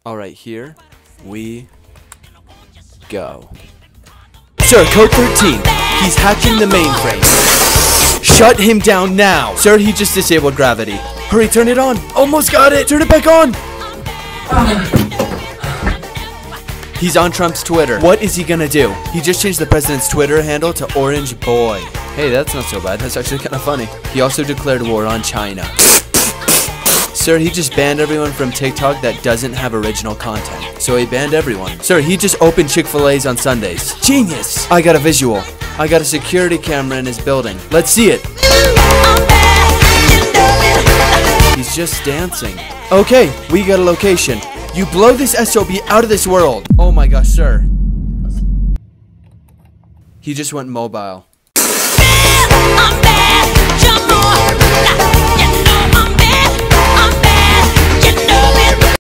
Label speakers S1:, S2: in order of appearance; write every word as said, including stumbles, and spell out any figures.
S1: Alright, here we go. Sir, code thirteen. He's hacking the mainframe. Shut him down now. Sir, he just disabled gravity. Hurry, turn it on. Almost got it. Turn it back on. He's on Trump's Twitter. What is he gonna do? He just changed the president's Twitter handle to Orange Boy. Hey, that's not so bad. That's actually kind of funny. He also declared war on China. Sir, he just banned everyone from TikTok that doesn't have original content. So he banned everyone. Sir, he just opened Chick-fil-A's on Sundays. Genius! I got a visual. I got a security camera in his building. Let's see it. He's just dancing. Okay, we got a location. You blow this S O B out of this world. Oh my gosh, sir. He just went mobile.